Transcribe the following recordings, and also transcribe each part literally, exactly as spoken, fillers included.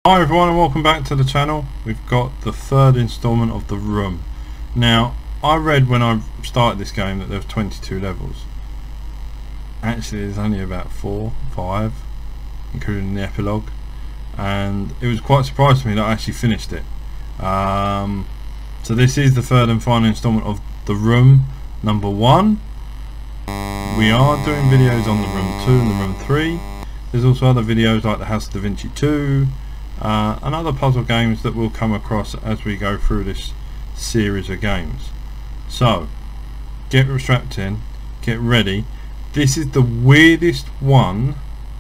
Hi everyone and welcome back to the channel. We've got the third installment of The Room. Now, I read when I started this game that there was twenty-two levels. Actually there's only about four, five, including the epilogue, and it was quite surprised to me that I actually finished it. Um, so this is the third and final installment of The Room number one. We are doing videos on The Room two and The Room three. There's also other videos like the House of Da Vinci two uh, and other puzzle games that we'll come across as we go through this series of games. So get strapped in, get ready. This is the weirdest one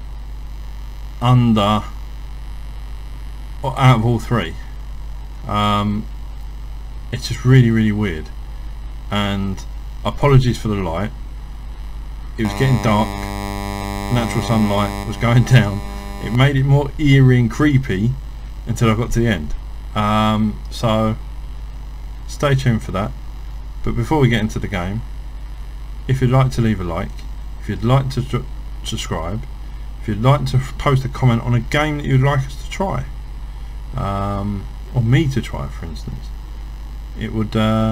under or out of all three. Um, it's just really really weird, and apologies for the light. It was getting dark, natural sunlight was going down. It made it more eerie and creepy until I got to the end. Um, so stay tuned for that. But before we get into the game, if you'd like to leave a like, if you'd like to subscribe, if you'd like to post a comment on a game that you'd like us to try, um, or me to try for instance, it would uh,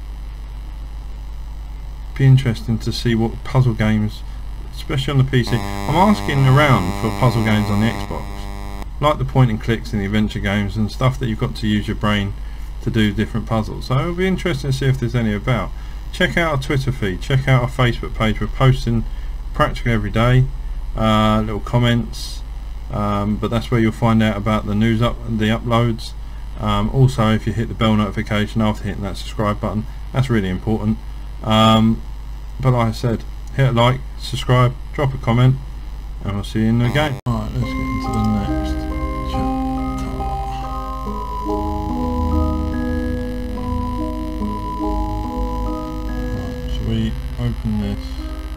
be interesting to see what puzzle games, especially on the P C. I'm asking around for puzzle games on the Xbox, like the point and clicks and the adventure games and stuff that you've got to use your brain to do different puzzles. So it'll be interesting to see if there's any about. Check out our Twitter feed, check out our Facebook page. We're posting practically every day, uh, little comments, um, but that's where you'll find out about the news up the uploads. Um, also, if you hit the bell notification after hitting that subscribe button, that's really important. Um, but like I said, hit a like, subscribe, drop a comment, and we'll see you in the game. Alright, let's get into the next chapter. Right, shall we open this?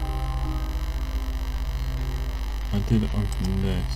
I did open this.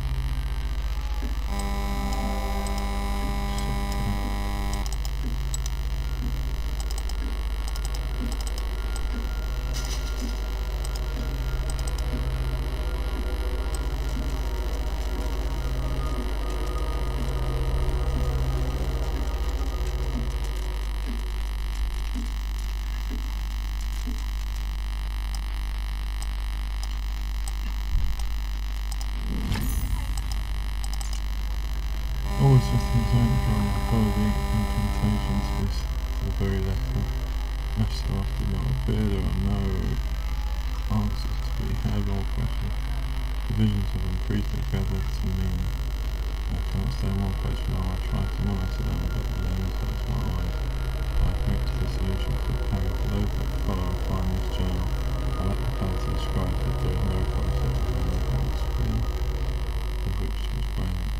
Always systems don't drama, follow the implementations to this to the very letter. Mess up, do not appear, there are no answers to be had or questions. The visions of them breathe together to mean. I cannot stay in one place for now. I try to monitor them, but the lens hurts my eyes. I commit to the solution for the carry. For those that follow and find this journal, I let the power to describe that there is no concept of any on the screen, of which to explain it.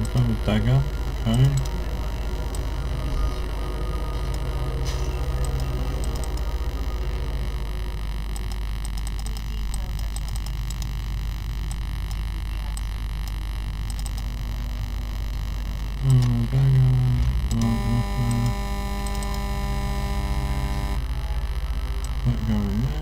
Double dagger, okay. Oh, dagger, oh, that going there.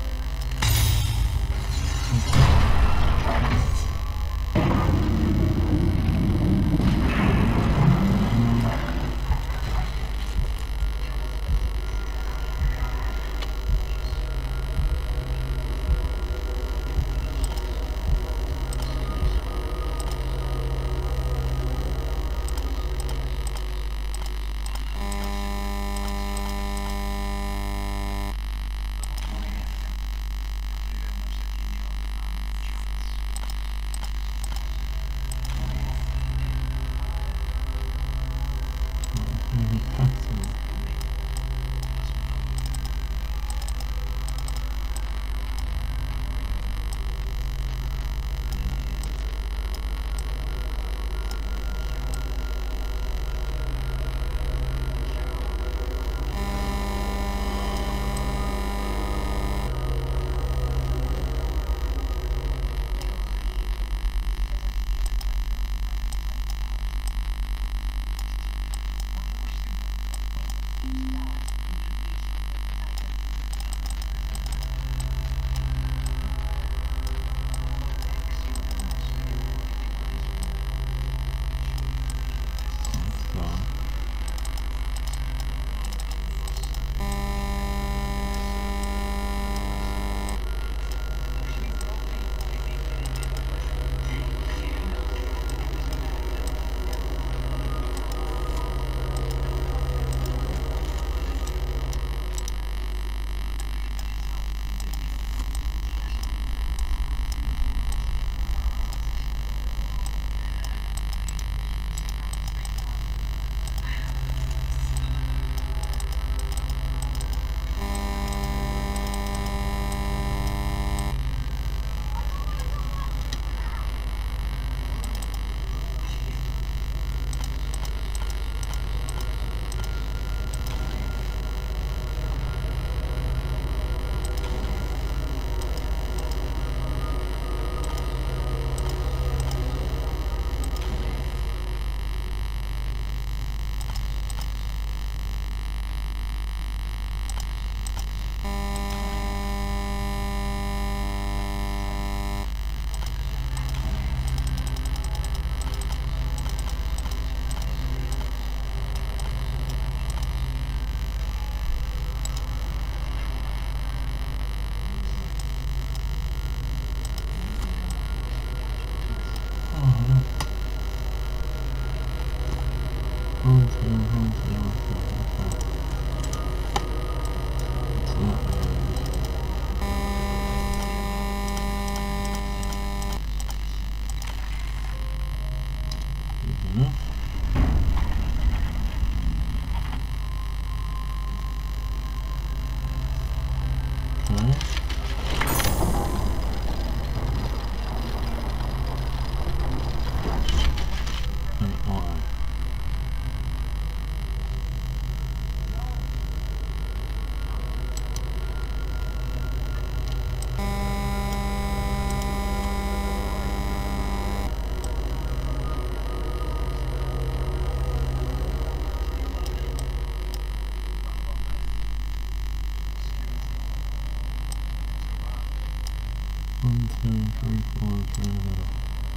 One, two, three, four, three in the middle.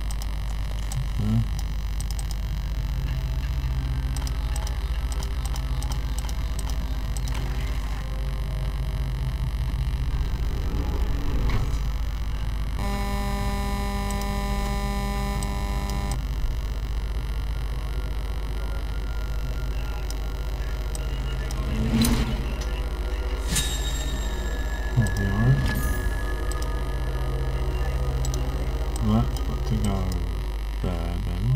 Okay. That's got to go there then.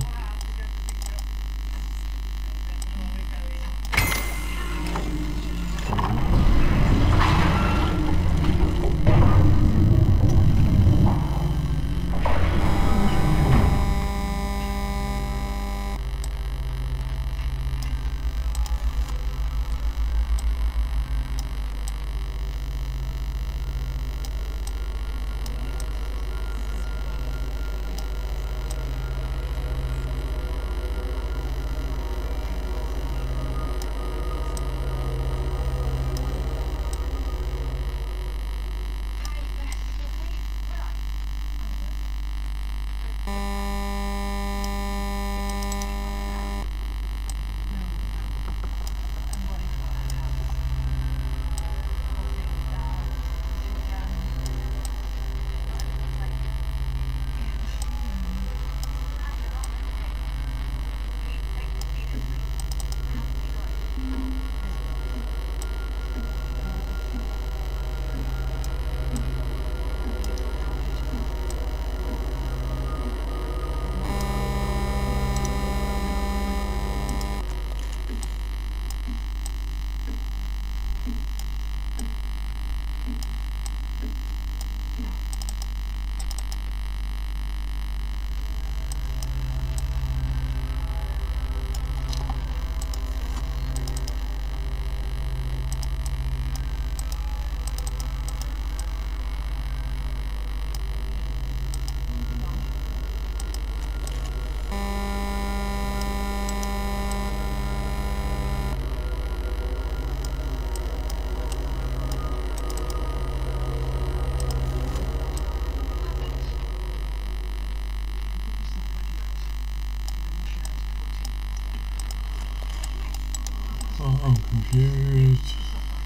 confused.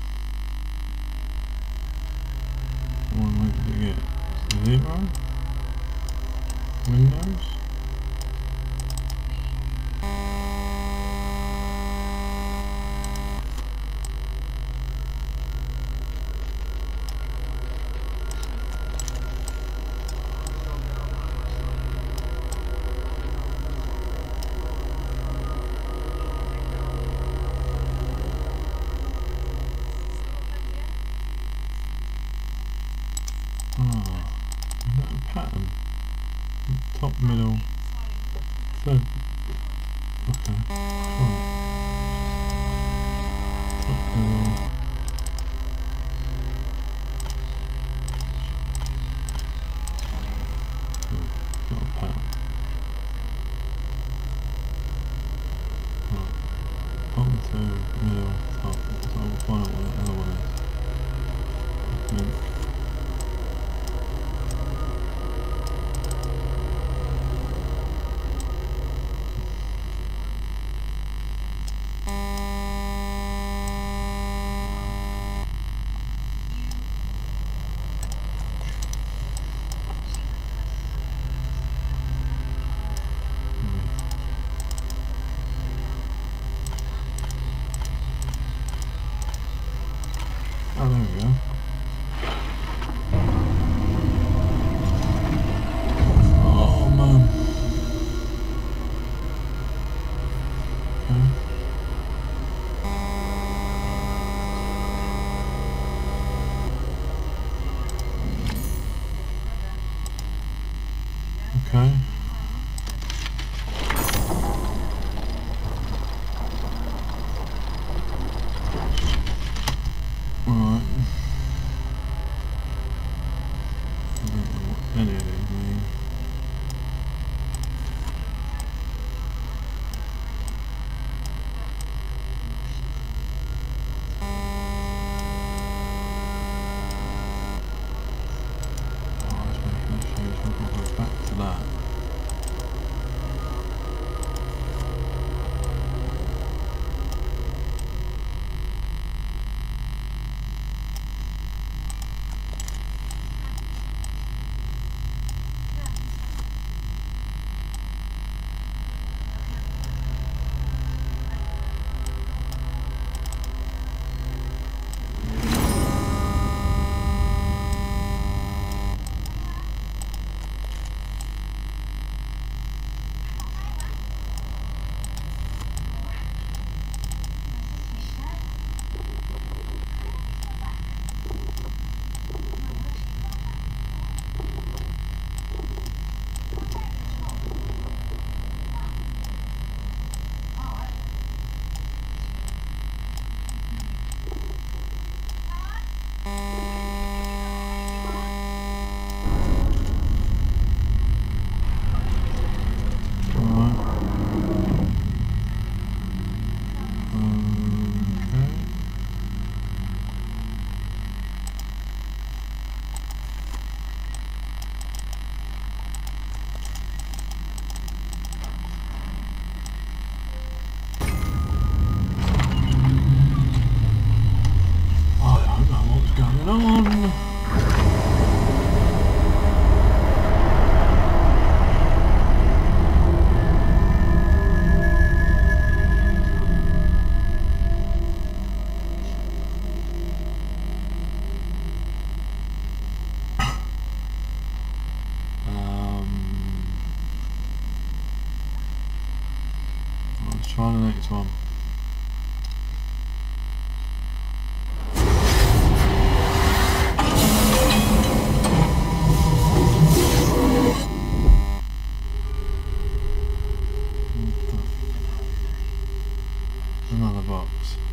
One link to get zero. Windows. Pattern. Top, middle, third. Okay. Right. Top, middle. Hmm, not a pattern. Right. Bottom two, middle, top. So I'll find out what the other one is. Link. Oh, there we go. Oh, man. Okay. Okay. Right. I don't know what any of these mean. Oh, it's making a change. We'll go back to that. On. um, let's try the next one. Another box.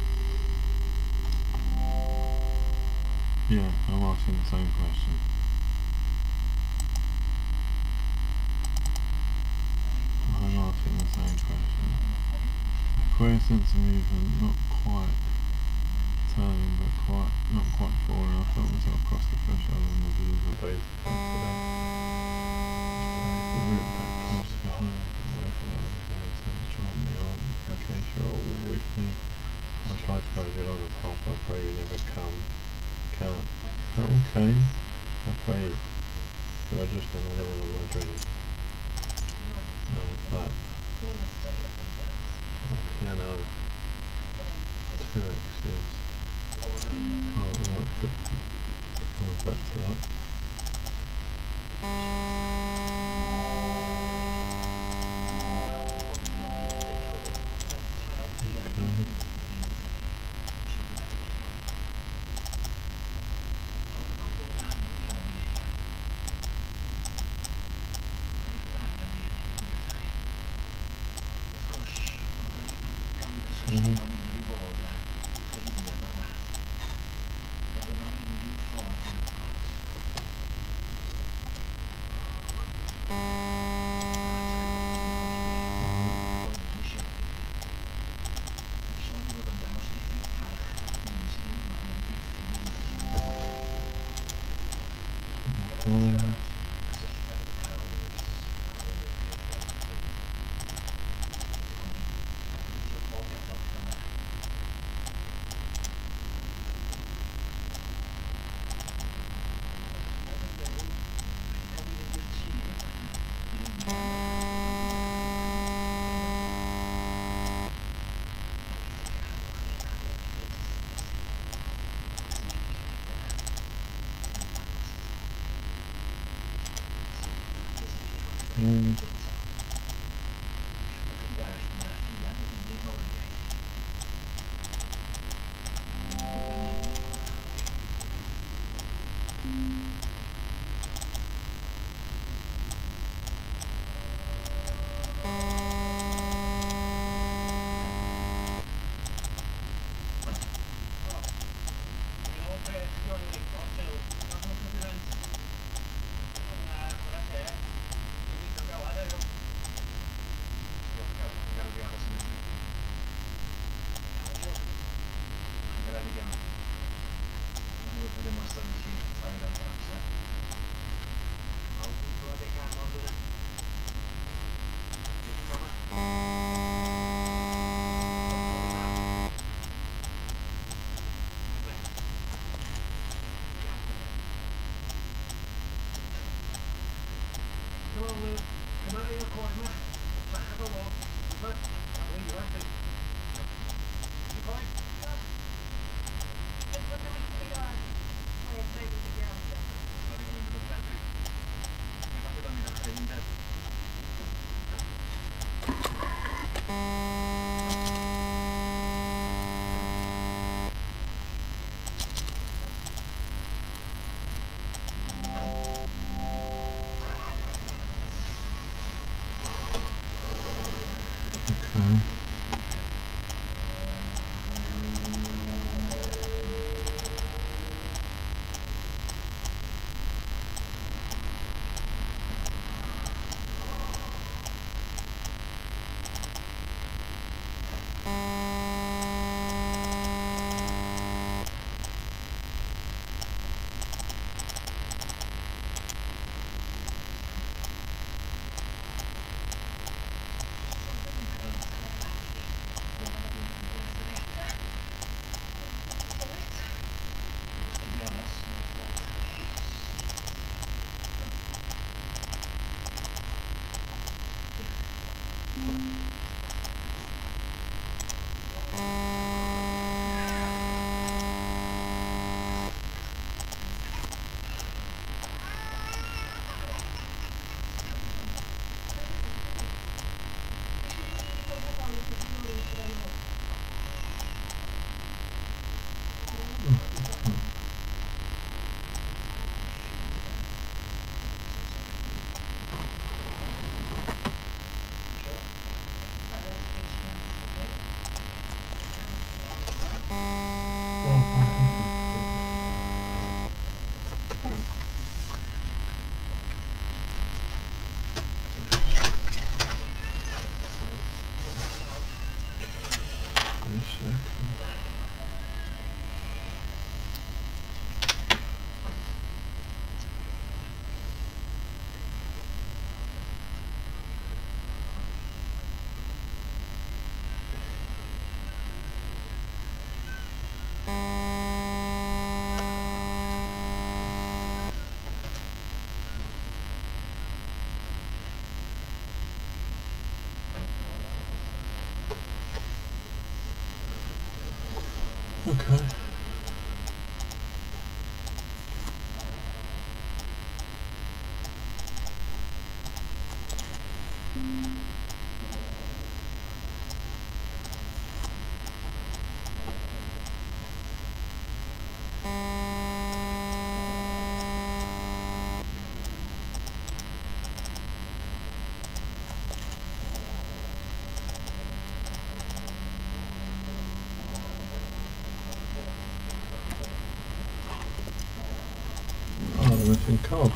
Yeah, I'm asking the same question. I'm asking the same question. Queer sense of movement, not quite turning, but quite, not quite falling. I felt myself cross the threshold and the views were based across the route back close behind. Away from the trying me on in case you're all with me. I tried to close your just another one of my dreams. No, but piano two X's. Oh, right, put come back to that. Mm-hmm. Mm-hmm. Mm. Okay. Okay. Oh, the missing card.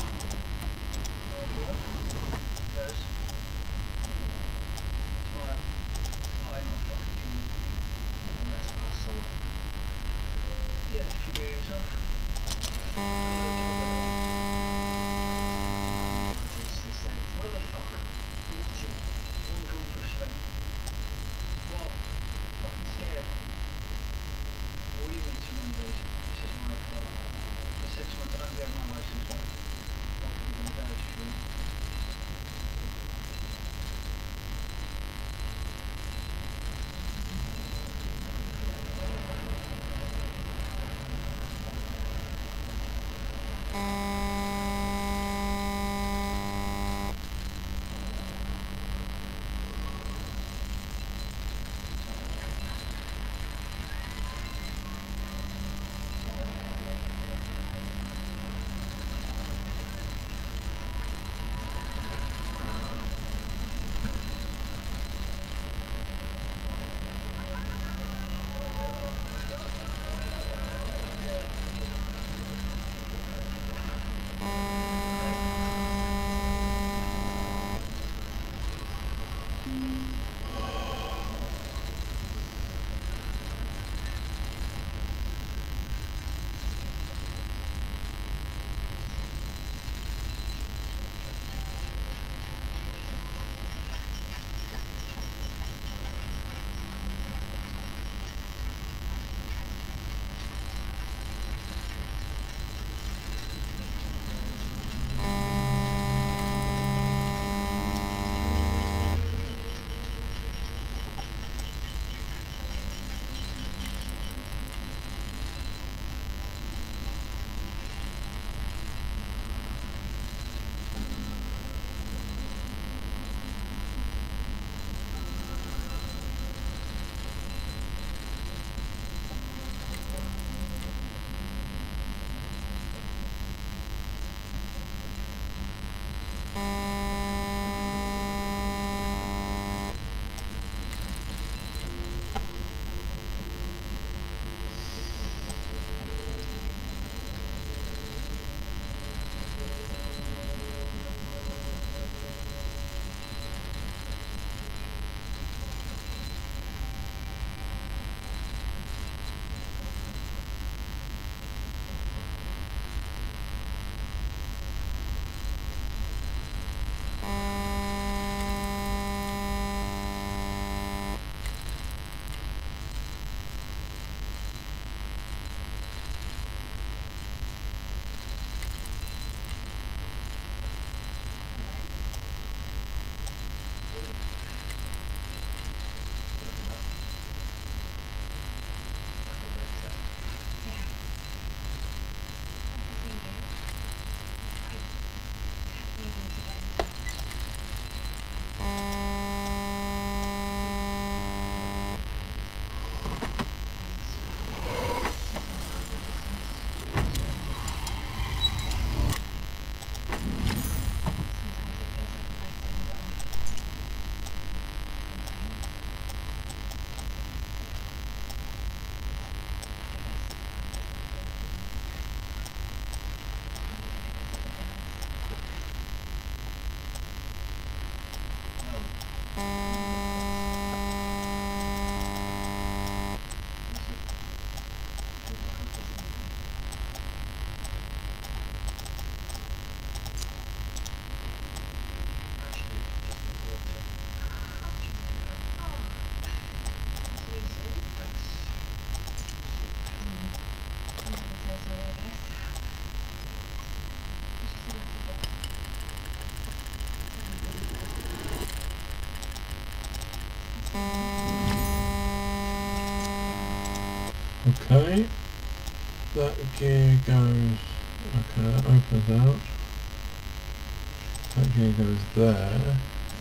Okay, that gear goes, okay, that opens out, that gear goes there,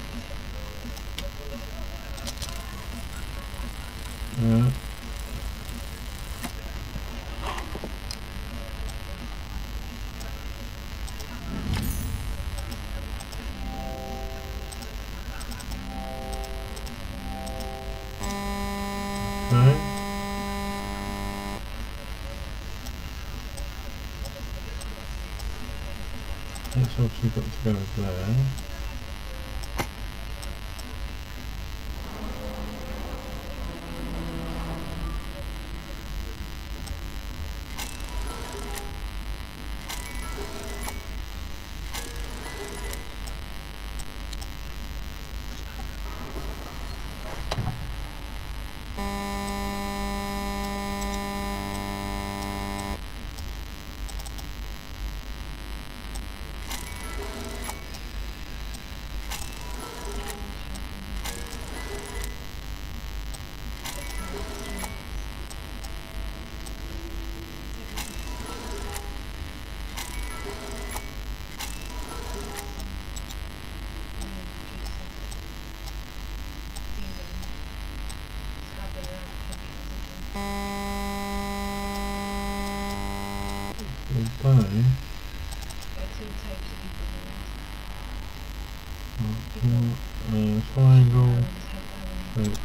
yeah. Okay. That's obviously got to go there. Okay. Uh, triangle. Right,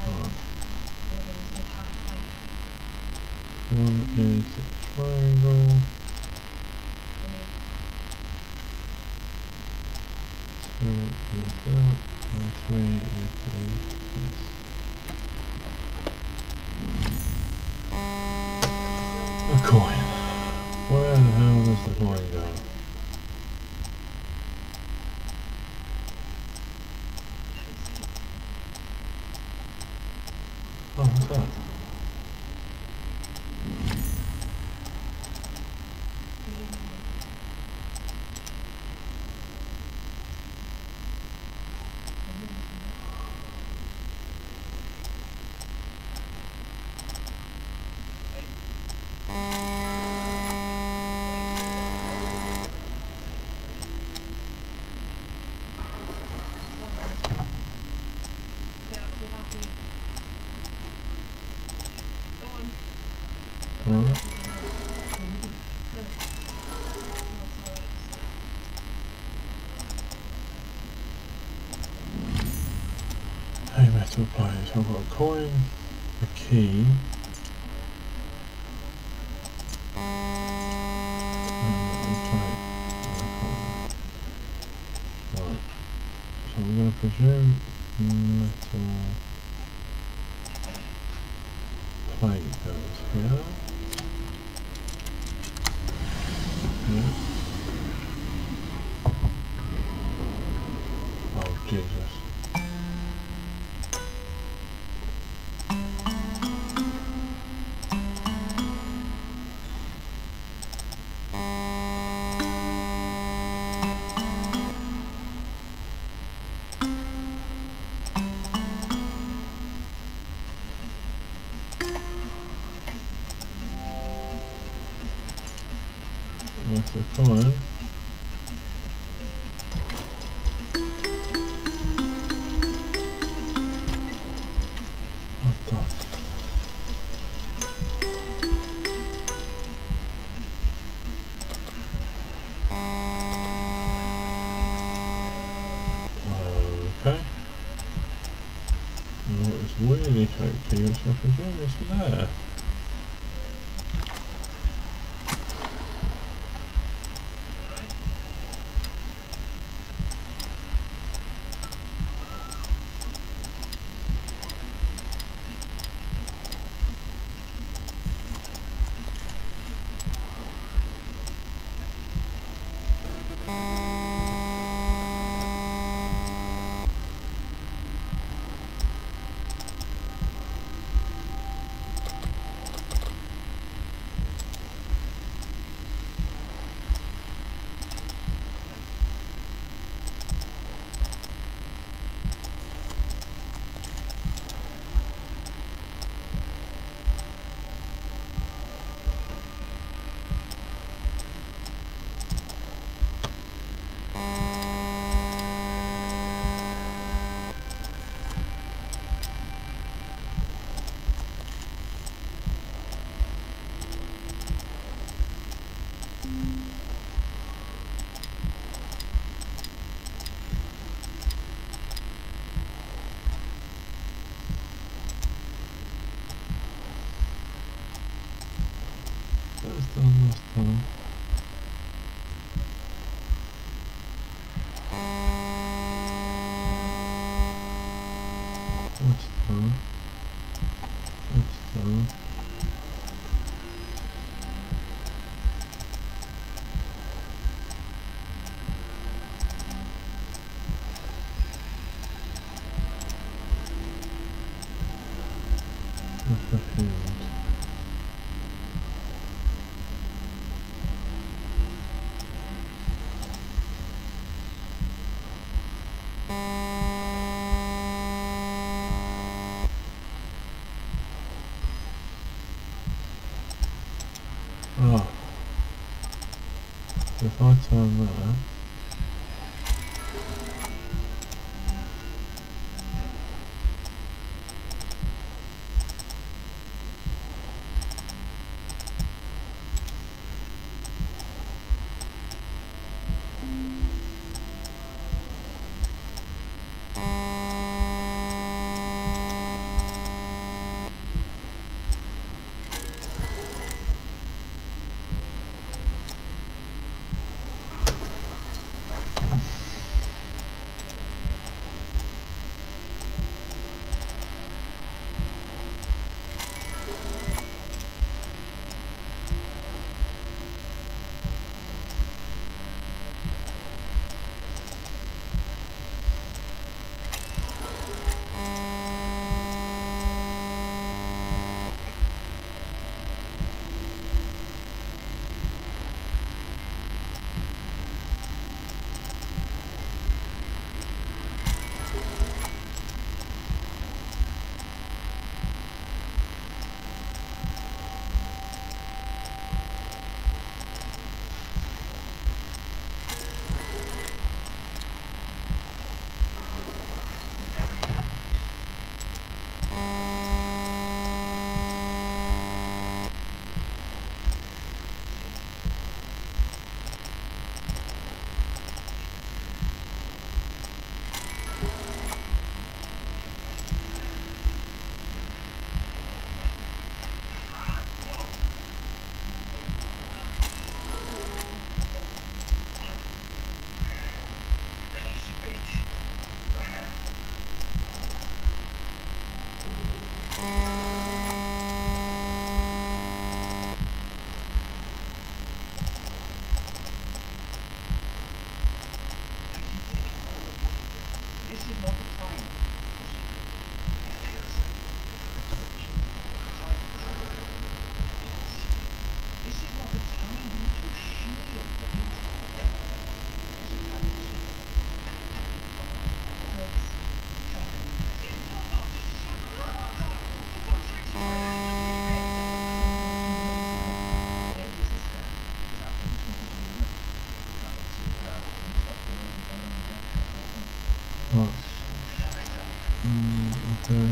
one is a triangle. Two is that. And three is this. A coin. Where the hell does the coin go? Oh, what's that? Alright. Hey, metal plates. I've got a coin, a key, and a plate, and a coin. Right. So I'm going to presume metal plate goes here. Yeah. Oh, Jesus. That's a coin. What the? Okay. Well, it's really tricky, so I presume it's there. That's done. That's done. That's the field. Oh, if I turn that, right. Mm, okay.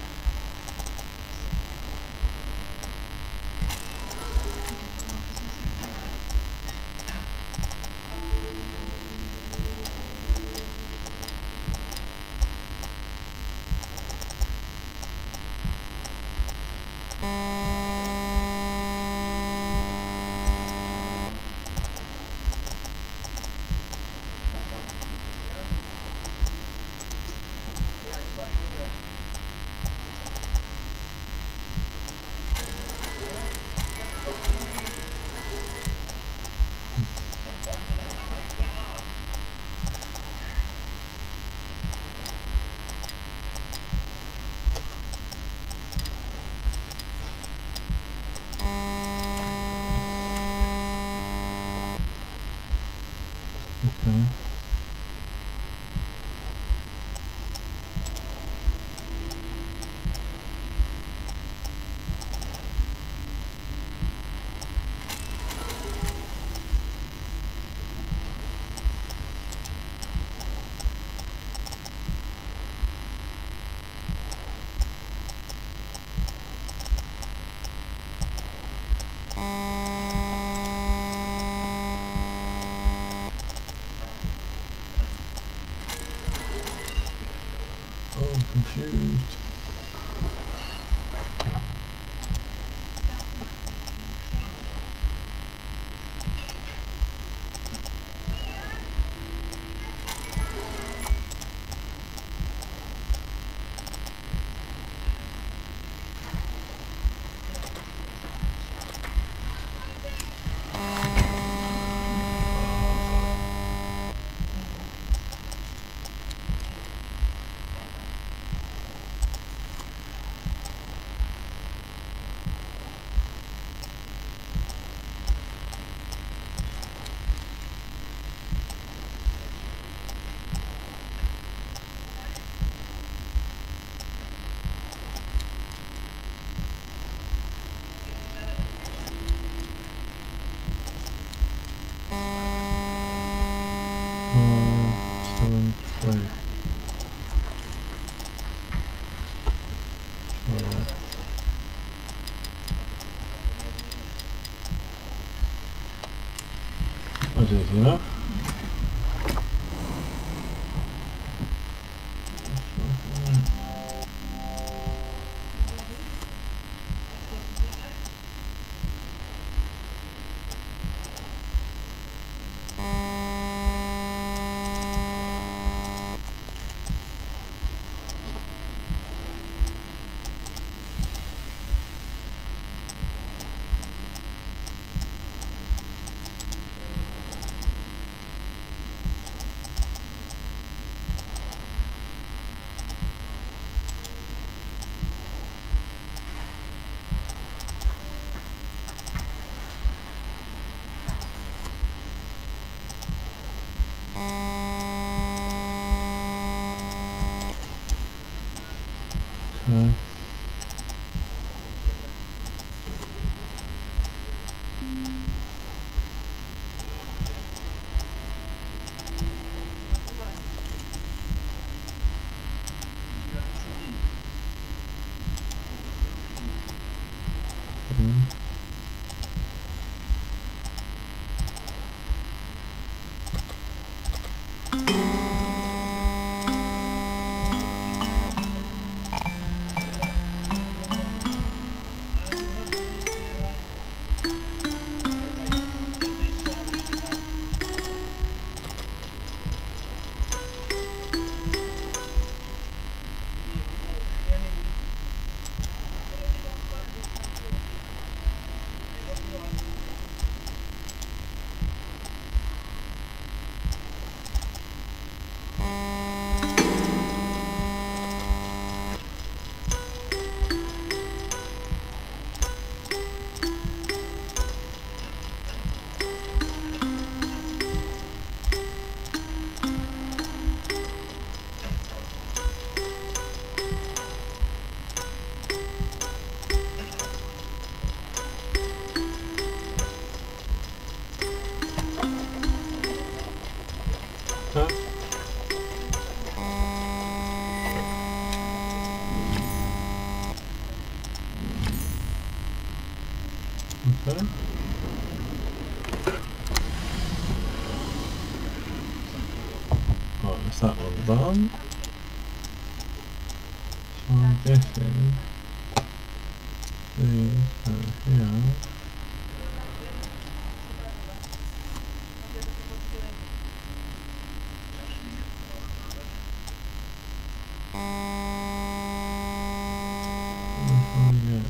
Okay. Oh, I'm confused. So Alright. That's easy enough. Okay. Mm. Okay. Okay. Right, that's that one done. So I'm guessing these go here. Yeah.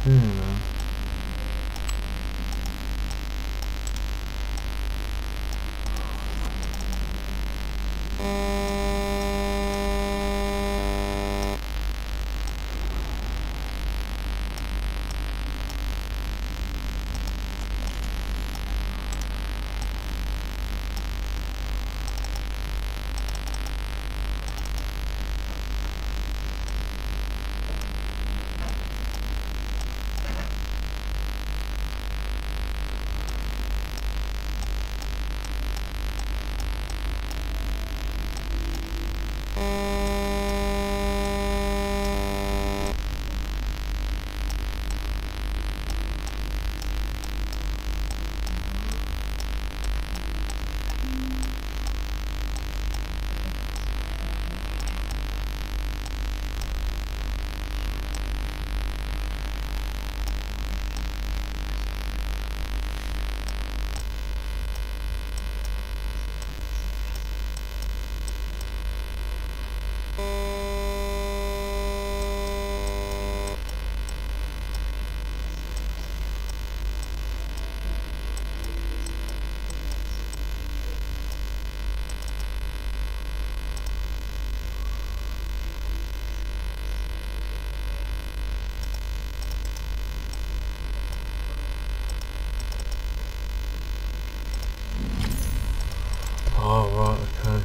doing now? Oh, right, okay.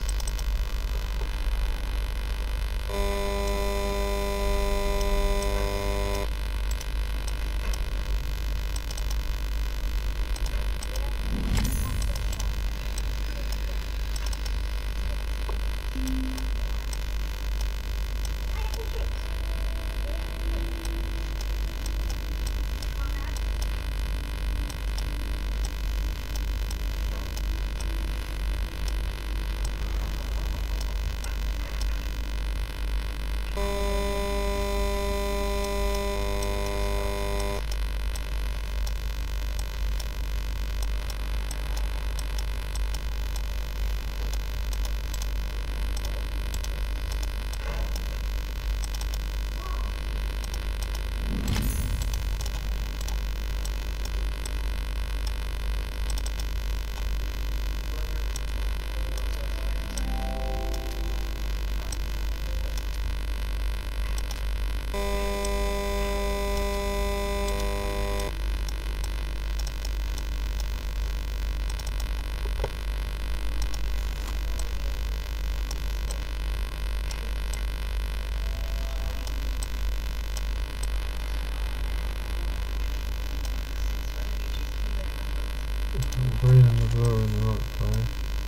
Green and the blue are in the right place.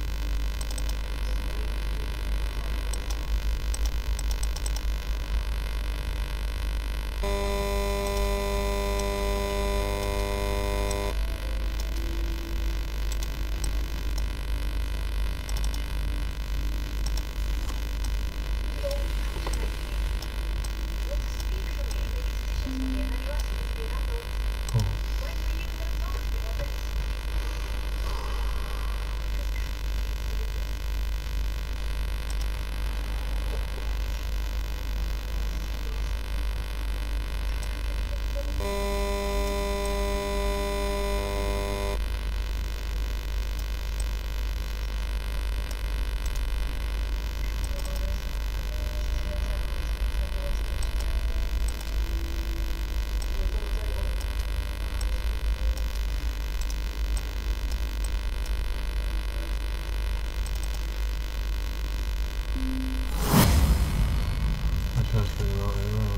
That's really right way around.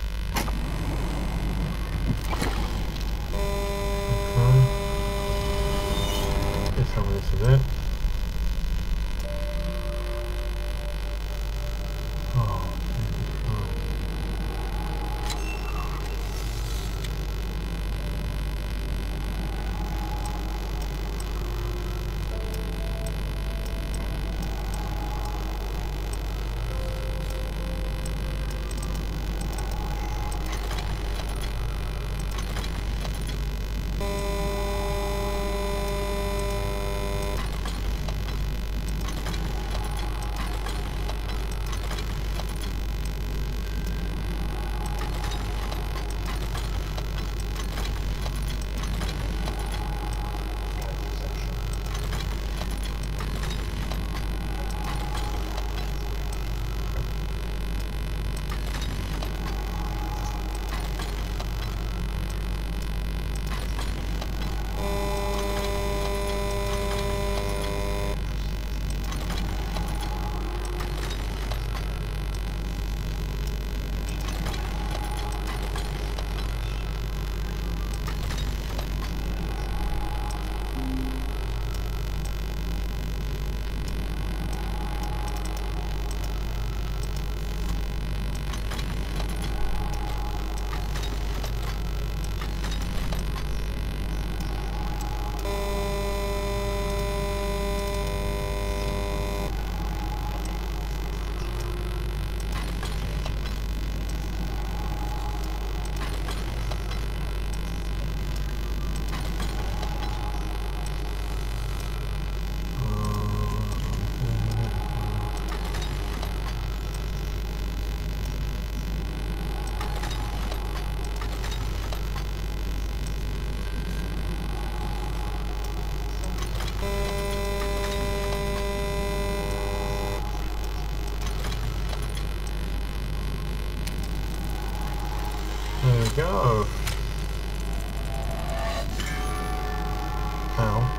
Okay. Let's have this a bit. Oh, we go. Ow.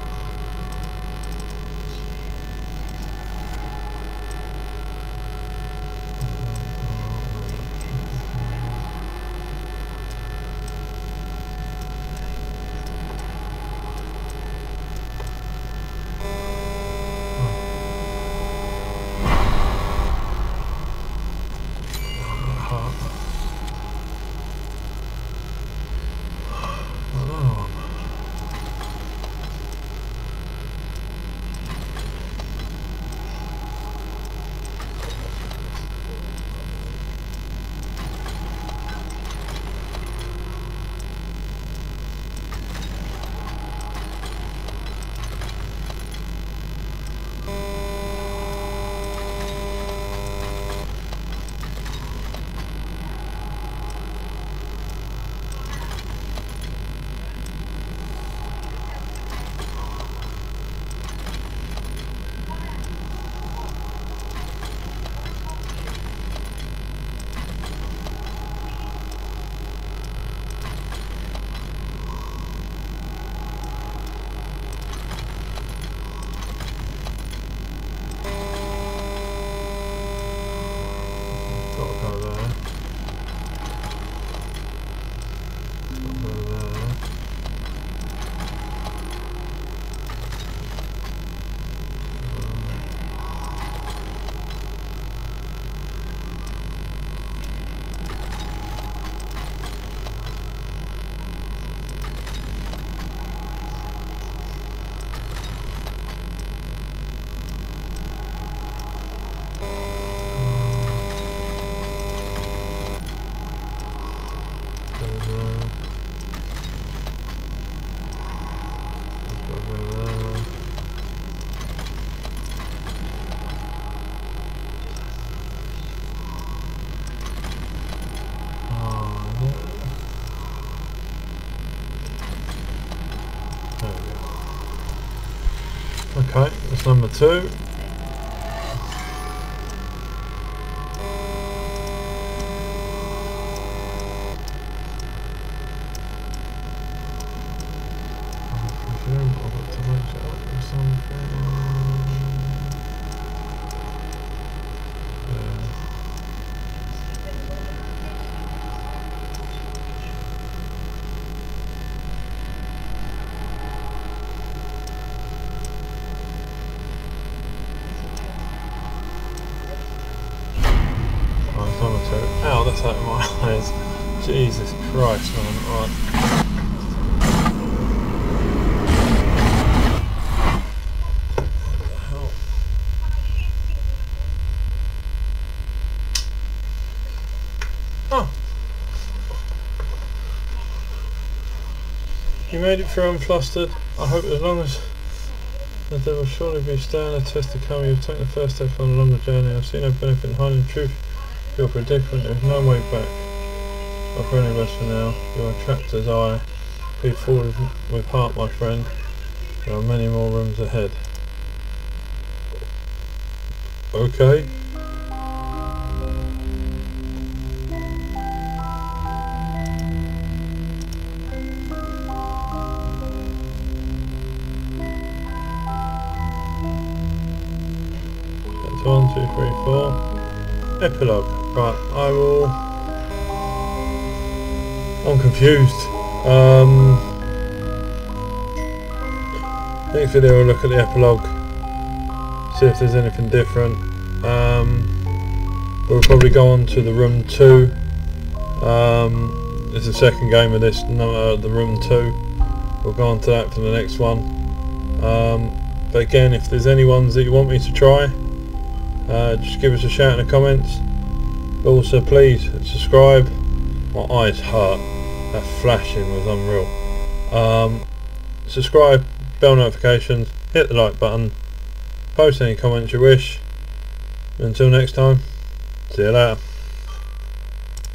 Okay, that's number two. I presume I've got to match it up with something. Yeah. Ow, that's out of my eyes. Jesus Christ, man. Right. Oh. You made it through unflustered. I hope as long as that there will surely be staying a test to come, you've taken the first step on a longer journey. I've seen no benefit in hiding truth. Your predicament, there is no way back. Not for any of us for now. You are trapped as I. Plead forward with heart, my friend. There are many more rooms ahead. Okay. That's one, two, three, four. Epilogue. Right, I will... I'm confused. Um, next video we'll look at the epilogue, see if there's anything different. Um, we'll probably go on to the room two. Um, it's the second game of this, no, uh, the room two. We'll go on to that for the next one. Um, but again, if there's any ones that you want me to try, uh, just give us a shout in the comments. Also, please subscribe. My eyes hurt. That flashing was unreal. Um, subscribe, bell notifications, hit the like button, post any comments you wish. Until next time, see you later.